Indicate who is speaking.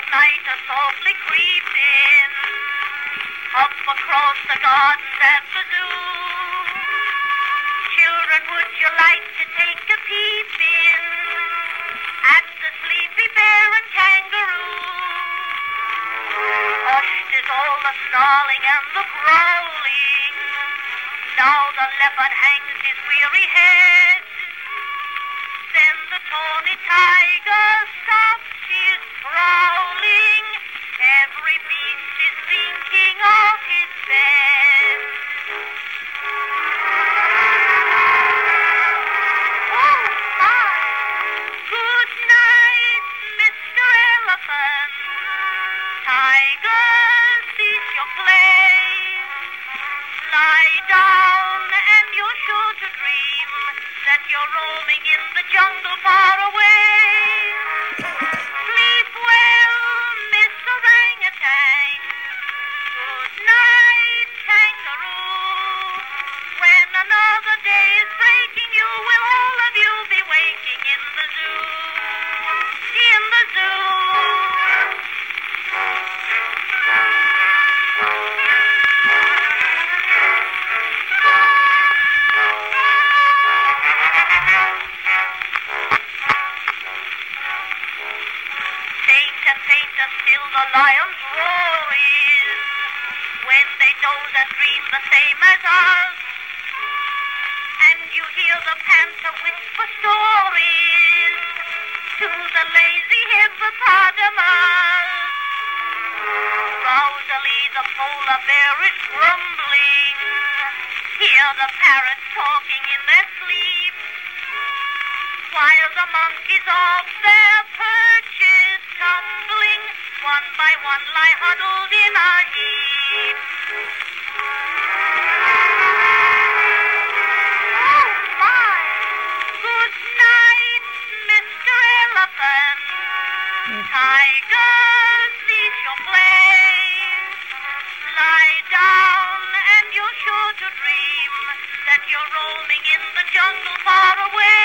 Speaker 1: night are softly creeping up across the gardens at the zoo. Children, would you like to take a peep in at the sleepy bear and kangaroo? Hushed is all the snarling and the growling. Now the leopard hangs his weary head. Then the tawny tiger stops his prowling. Every beast is thinking of his bed. Oh my! Good night, Mr. Elephant. Tiger, cease your play. Lie down and you're sure to dream that you're roaming in the jungle far away. Sleep well, Miss Orangutan. Good night, kangaroo. When another day is breaking, you will all of you be waking in the zoo. In the zoo. Fainter still the lion's roar is, when they doze and dream the same as us, and you hear the panther whisper stories to the lazy hippopotamus. Drowsily the polar bear is grumbling, hear the parrots talking in their sleep, while the monkeys off their perches tumbling, one by one lie huddled in a heap. Oh my! Good night, Mr. Elephant. Tiger, cease your play. Lie down and you're sure to dream that you're roaming in the jungle far away.